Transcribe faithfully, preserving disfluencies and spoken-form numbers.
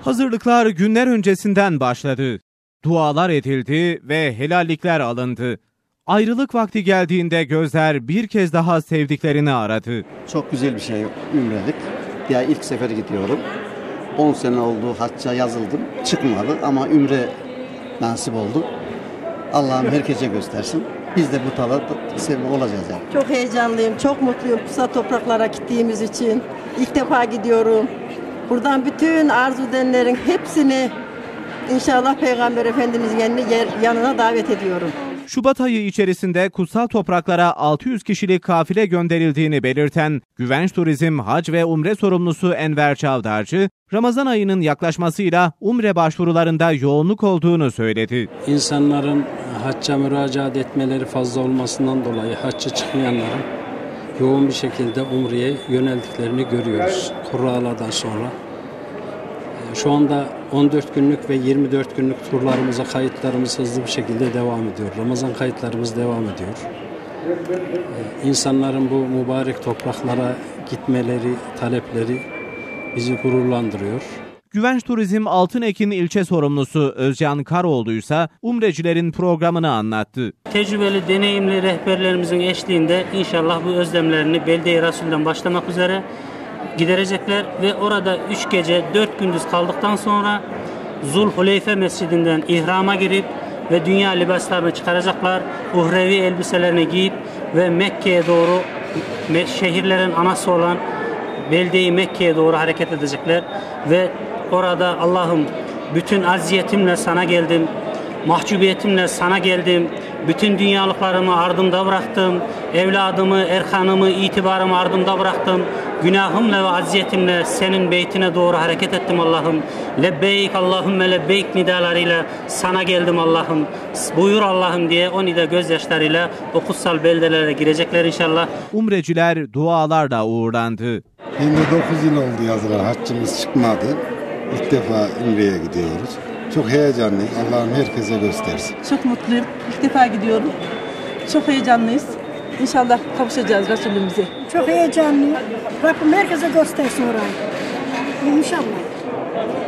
Hazırlıklar günler öncesinden başladı. Dualar edildi ve helallikler alındı. Ayrılık vakti geldiğinde gözler bir kez daha sevdiklerini aradı. Çok güzel bir şey ümredik. Ya ilk sefer gidiyorum. on sene oldu, hacca yazıldım. Çıkmadı ama ümre nasip oldu. Allah'ım herkese göstersin. Biz de bu tala sevgi olacağız yani. Çok heyecanlıyım, çok mutluyum kutsal topraklara gittiğimiz için. İlk defa gidiyorum. Buradan bütün arzu edenlerin hepsini inşallah Peygamber Efendimiz'in yanına davet ediyorum. Şubat ayı içerisinde kutsal topraklara altı yüz kişilik kafile gönderildiğini belirten Güvenç Turizm Hac ve Umre sorumlusu Enver Çavdarcı, Ramazan ayının yaklaşmasıyla umre başvurularında yoğunluk olduğunu söyledi. İnsanların hacca müracaat etmeleri fazla olmasından dolayı hacca çıkmayanların yoğun bir şekilde umreye yöneldiklerini görüyoruz. Kur'alardan sonra. Şu anda on dört günlük ve yirmi dört günlük turlarımıza kayıtlarımız hızlı bir şekilde devam ediyor. Ramazan kayıtlarımız devam ediyor. İnsanların bu mübarek topraklara gitmeleri, talepleri bizi gururlandırıyor. Güvenç Turizm Altınekin ilçe sorumlusu Özcan Karoğlu ise umrecilerin programını anlattı. Tecrübeli, deneyimli rehberlerimizin eşliğinde inşallah bu özlemlerini Belde-i Rasul'den başlamak üzere giderecekler ve orada üç gece dört gündüz kaldıktan sonra Zulhuleyfe Mescidinden ihrama girip ve dünya libaslarını çıkaracaklar. Uhrevi elbiselerini giyip ve Mekke'ye doğru, şehirlerin anası olan Belde-i Mekke'ye doğru hareket edecekler ve orada Allah'ım bütün aziyetimle sana geldim, mahcubiyetimle sana geldim, bütün dünyalıklarımı ardımda bıraktım, evladımı, erkanımı, itibarımı ardımda bıraktım, günahımla ve aziyetimle senin beytine doğru hareket ettim Allah'ım. Lebbeyk Allahümme lebbeyk nidalarıyla sana geldim Allah'ım. Buyur Allah'ım diye o nida gözyaşlarıyla o kutsal beldelere girecekler inşallah. Umreciler dualarla uğurlandı. yirmi dokuz yıl oldu yazılar, haccımız çıkmadı. İlk defa Ümre'ye gidiyoruz. Çok heyecanlıyız. Allah'ım herkese göstersin. Çok mutluyum. İlk defa gidiyorum. Çok heyecanlıyız. İnşallah kavuşacağız Resulümüze. Çok heyecanlıyım. Rabbim herkese göstersin orayı. İnşallah.